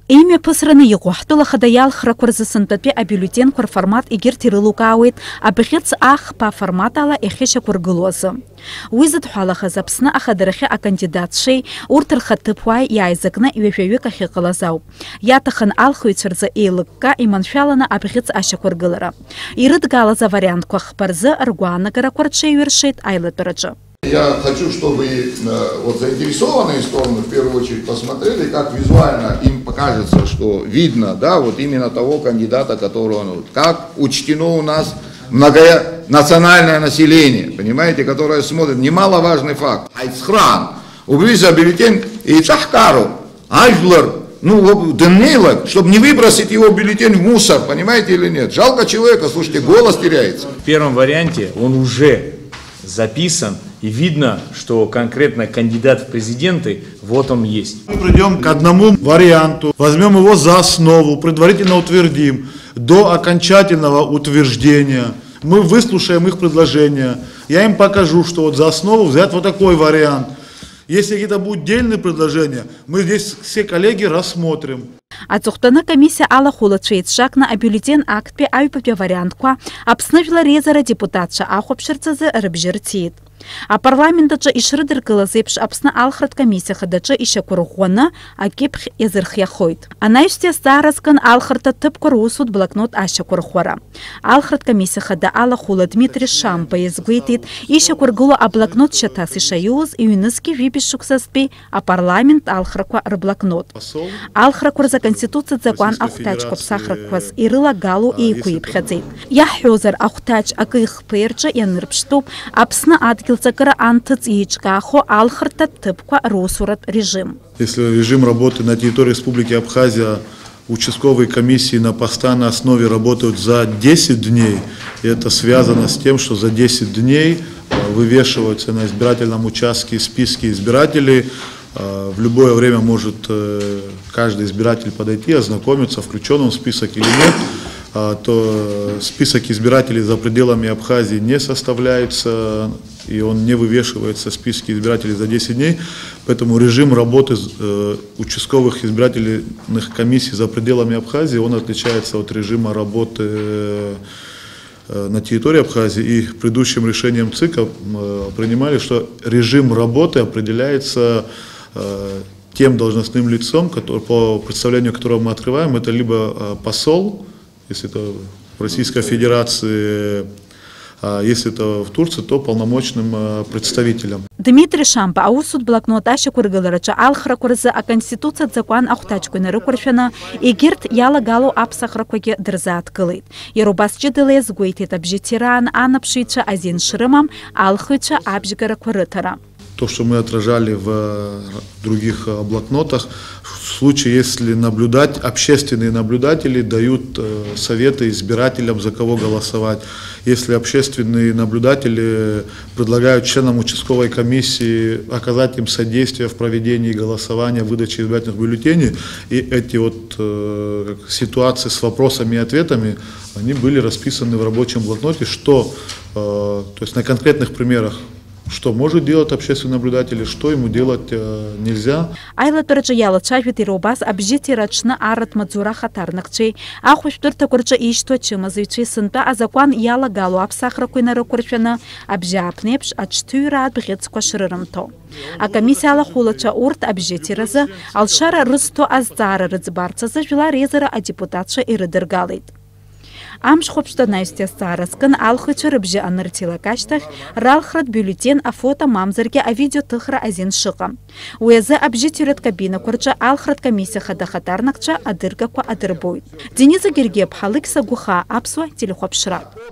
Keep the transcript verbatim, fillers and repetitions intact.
Имя посраны его, хто лахадаял хракурзасантапе а бюллетен кор формат игер тирылукауит, а бехец ах по форматала эхеша кургулоза. Уизат халаха запсна ахадарахе а кандидат шей, уртер хаттыпуай яйзакна и вефевека хекалазау. Ятахан алхуйцерза эйлыкка и манфялана а бехец аша кургылара. Ирыд галаза вариант квахпарза аргуана каракурчей вершит айлатораджа. Я хочу, чтобы э, вот заинтересованные стороны в первую очередь посмотрели, как визуально им покажется, что видно, да, вот именно того кандидата, которого, ну, как учтено у нас многонациональное население, понимаете, которое смотрит, немаловажный факт. Айцхран, убийца бюллетень и чахкару, айжлар, ну, денейлок, чтобы не выбросить его бюллетень в мусор, понимаете или нет. Жалко человека, слушайте, голос теряется. В первом варианте он уже записан, и видно, что конкретно кандидат в президенты, вот он есть. Мы придем к одному варианту, возьмем его за основу, предварительно утвердим. До окончательного утверждения мы выслушаем их предложения. Я им покажу, что вот за основу взять вот такой вариант. Если какие-то будут дельные предложения, мы здесь все коллеги рассмотрим. Ацухтана комиссия Алла Хулачейт шакна а бюллетен актпе айпапе вариантква обсновила резера депутатша ахопшерцазы рыбжертит. А парламентача ишрыдыр кылазепш апсна алхрат комиссия хадача иша курухуана а кепх язырхяхойт. Анайште стараскан алхрата тып курусут блокнот аша курухуара. Алхрат комиссия хада Алла Хула Дмитрий Шампа язгуитит иша кургула а блокнот шатас ишаюз и юныски випишук саспи а парламент алхраква рблокнот. Алхра курза конституция закон ахтач копсахраквас ирыла галу и куипхадзит. Я хёзер ахтач акых перча янырпштуп апсна адгил закара антыц яичкахо алхрта тыпква русурат режим. Если режим работы на территории Республики Абхазия, участковые комиссии на постоянной основе работают за десять дней, и это связано с тем, что за десять дней вывешиваются на избирательном участке списки избирателей. В любое время может каждый избиратель подойти, ознакомиться, включен он в список или нет. То список избирателей за пределами Абхазии не составляется, и он не вывешивается в списке избирателей за десять дней. Поэтому режим работы участковых избирательных комиссий за пределами Абхазии, он отличается от режима работы на территории Абхазии. И предыдущим решением ЦИКа принимали, что режим работы определяется тем должностным лицом, который, по представлению которого мы открываем, это либо посол, если это в Российской Федерации, а если это в Турции, то полномочным представителем. Дмитрий Шампа аусуд блокнот аша кургыларача алхра курза а конституция закон ахтачку на рукурфена и гирт яла галу апсахракоге дрзат кылыт. Ерубасчы дылез гуйтет абжитиран анапшича азин шрымам алхыча абжигара курытара. То, что мы отражали в других блокнотах, в случае, если наблюдать, общественные наблюдатели дают советы избирателям, за кого голосовать. Если общественные наблюдатели предлагают членам участковой комиссии оказать им содействие в проведении голосования, выдаче избирательных бюллетеней, и эти вот э, ситуации с вопросами и ответами, они были расписаны в рабочем блокноте, что, э, то есть на конкретных примерах, что может делать общественный наблюдатель, что ему делать э, нельзя. Айла торча яла чавит и робас обжити рачна арат мадзура хатарнакчей, а хуштурта курча ишто чимазычи сынта а закон яла галу апсахра куйнара курчана обжапнепш ачтуйра бгец кошрырымто. А комиссия ала хулача урт обжити раза алшара рысто аздара рыцбарца зажила резера а депутатша и рыдыргалит. Амш хопшта найстя стараскан алхыча рыбжи аныртила каштах, ралхрат бюллетен а фото мамзарге а видео тыхра азин шыка. Уязы обжитюрет кабина курча алхрат комиссия хадахатарнакча адыргаква адырбойт. Дениза Гергеб халыкса гуха апсуа телехопшра.